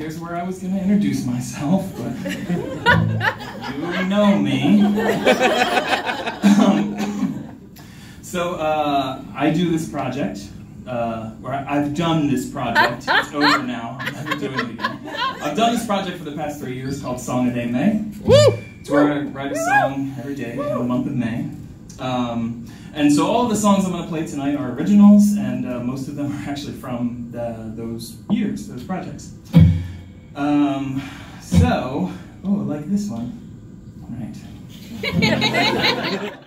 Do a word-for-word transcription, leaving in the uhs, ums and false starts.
here's where I was going to introduce myself, but you know me. um, so uh, I do this project, uh, or I've done this project. It's over now. I'm never doing it again. I've done this project for the past three years called Song a Day May. It's where I write a song every day in the month of May. Um, and so all of the songs I'm going to play tonight are originals, and uh, most of them are actually from the, those years, those projects. Um, so, oh, like this one. All right.